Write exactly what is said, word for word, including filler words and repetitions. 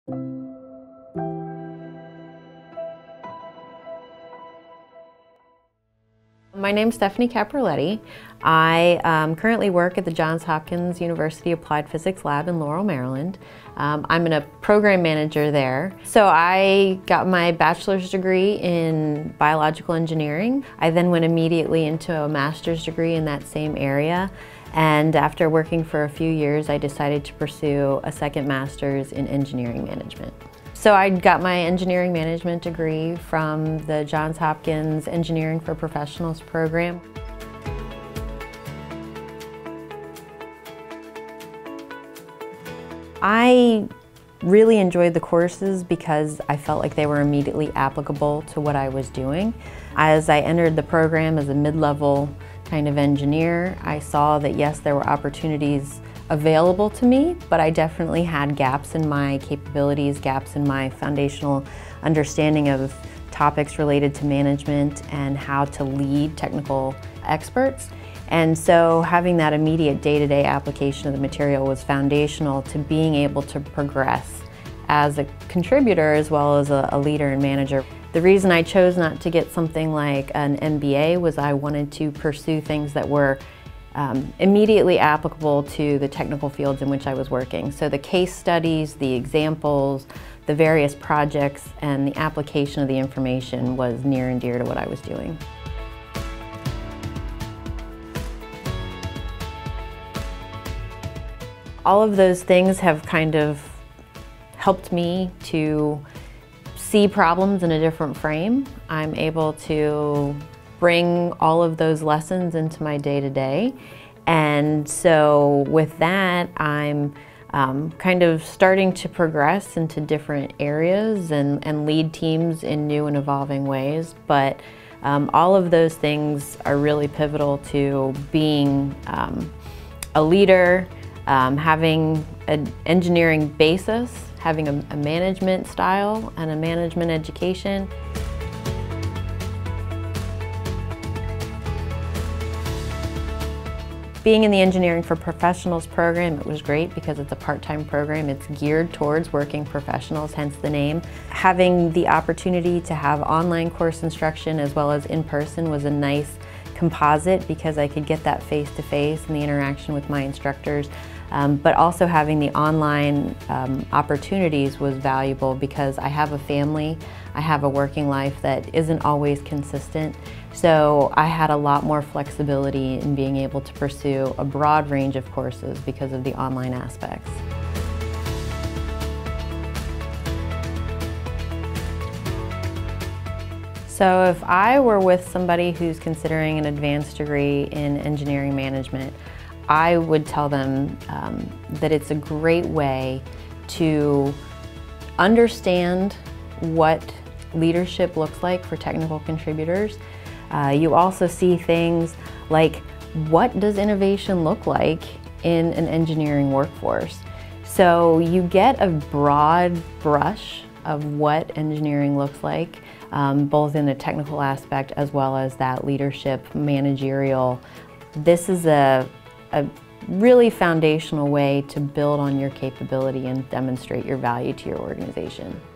My name is Stephanie Caporaletti. I um, currently work at the Johns Hopkins University Applied Physics Lab in Laurel, Maryland. Um, I'm a program manager there. So I got my bachelor's degree in biological engineering. I then went immediately into a master's degree in that same area. And after working for a few years, I decided to pursue a second master's in engineering management. So I got my engineering management degree from the Johns Hopkins Engineering for Professionals program. I really enjoyed the courses because I felt like they were immediately applicable to what I was doing. As I entered the program as a mid-level kind of engineer, I saw that yes, there were opportunities available to me, but I definitely had gaps in my capabilities, gaps in my foundational understanding of topics related to management and how to lead technical experts. And so having that immediate day-to-day application of the material was foundational to being able to progress as a contributor as well as a, a leader and manager. The reason I chose not to get something like an M B A was I wanted to pursue things that were Um, immediately applicable to the technical fields in which I was working. So the case studies, the examples, the various projects, and the application of the information was near and dear to what I was doing. All of those things have kind of helped me to see problems in a different frame. I'm able to bring all of those lessons into my day-to-day. And so with that, I'm um, kind of starting to progress into different areas and, and lead teams in new and evolving ways. But um, all of those things are really pivotal to being um, a leader, um, having an engineering basis, having a, a management style and a management education. Being in the Engineering for Professionals program, it was great because it's a part-time program. It's geared towards working professionals, hence the name. Having the opportunity to have online course instruction as well as in-person was a nice composite because I could get that face-to-face and the interaction with my instructors. Um, but also having the online um, opportunities was valuable because I have a family, I have a working life that isn't always consistent. So I had a lot more flexibility in being able to pursue a broad range of courses because of the online aspects. So if I were with somebody who's considering an advanced degree in engineering management, I would tell them um, that it's a great way to understand what leadership looks like for technical contributors. Uh, you also see things like, what does innovation look like in an engineering workforce? So you get a broad brush of what engineering looks like, um, both in the technical aspect as well as that leadership, managerial. This is a, a really foundational way to build on your capability and demonstrate your value to your organization.